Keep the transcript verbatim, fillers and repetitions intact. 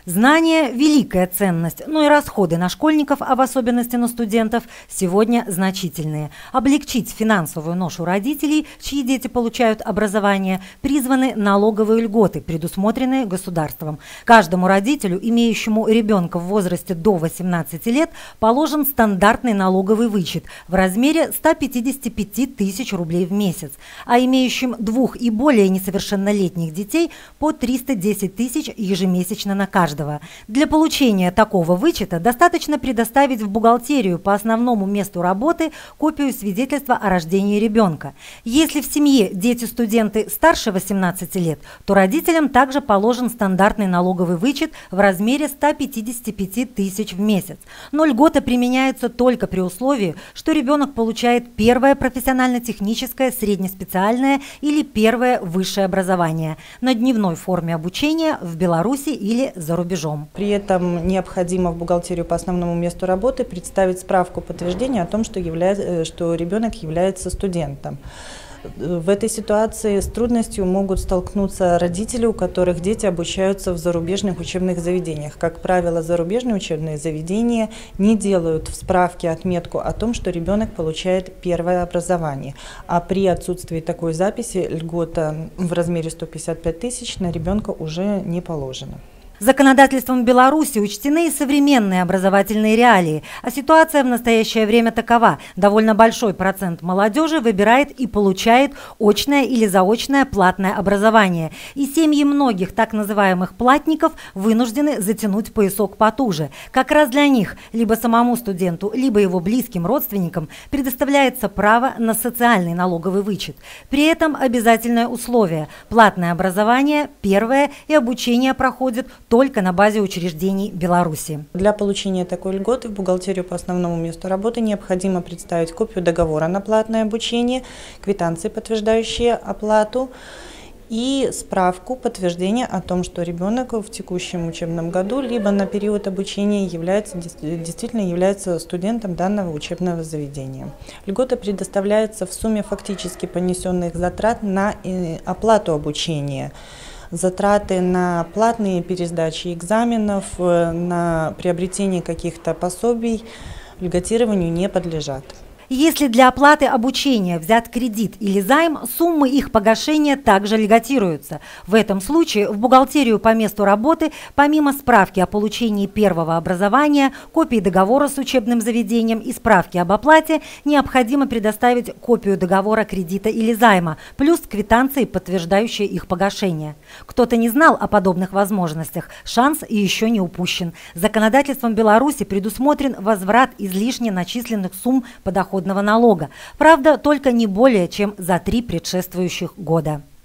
Знание – великая ценность, но и расходы на школьников, а в особенности на студентов, сегодня значительные. Облегчить финансовую ношу родителей, чьи дети получают образование, призваны налоговые льготы, предусмотренные государством. Каждому родителю, имеющему ребенка в возрасте до восемнадцати лет, положен стандартный налоговый вычет в размере ста пятидесяти пяти тысяч рублей в месяц, а имеющим двух и более несовершеннолетних детей по триста десять тысяч ежемесячно на каждого. Для получения такого вычета достаточно предоставить в бухгалтерию по основному месту работы копию свидетельства о рождении ребенка. Если в семье дети-студенты старше восемнадцати лет, то родителям также положен стандартный налоговый вычет в размере ста пятидесяти пяти тысяч в месяц. Но льгота применяется только при условии, что ребенок получает первое профессионально-техническое, среднеспециальное или первое высшее образование на дневной форме обучения в Беларуси или за рубежом. При этом необходимо в бухгалтерию по основному месту работы представить справку подтверждения о том, что, является, что ребенок является студентом. В этой ситуации с трудностью могут столкнуться родители, у которых дети обучаются в зарубежных учебных заведениях. Как правило, зарубежные учебные заведения не делают в справке отметку о том, что ребенок получает первое образование. А при отсутствии такой записи льгота в размере ста пятидесяти пяти тысяч на ребенка уже не положена. Законодательством Беларуси учтены и современные образовательные реалии, а ситуация в настоящее время такова. Довольно большой процент молодежи выбирает и получает очное или заочное платное образование. И семьи многих так называемых платников вынуждены затянуть поясок потуже. Как раз для них, либо самому студенту, либо его близким родственникам предоставляется право на социальный налоговый вычет. При этом обязательное условие – платное образование, первое, и обучение проходит только на базе учреждений Беларуси. Для получения такой льготы в бухгалтерию по основному месту работы необходимо представить копию договора на платное обучение, квитанции, подтверждающие оплату, и справку подтверждения о том, что ребенок в текущем учебном году либо на период обучения является, действительно является студентом данного учебного заведения. Льгота предоставляется в сумме фактически понесенных затрат на оплату обучения. Затраты на платные пересдачи экзаменов, на приобретение каких-то пособий льготированию не подлежат. Если для оплаты обучения взят кредит или займ, суммы их погашения также льготируются. В этом случае в бухгалтерию по месту работы, помимо справки о получении первого образования, копии договора с учебным заведением и справки об оплате, необходимо предоставить копию договора кредита или займа, плюс квитанции, подтверждающие их погашение. Кто-то не знал о подобных возможностях, шанс еще не упущен. Законодательством Беларуси предусмотрен возврат излишне начисленных сумм подоходного налога. Правда, только не более чем за три предшествующих года.